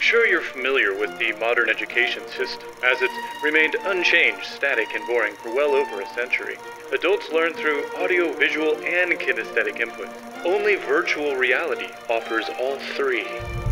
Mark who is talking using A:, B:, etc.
A: sure you're familiar with the modern education system, as it's remained unchanged, static, and boring for well over a century. Adults learn through audio, visual, and kinesthetic input. Only virtual reality offers all three.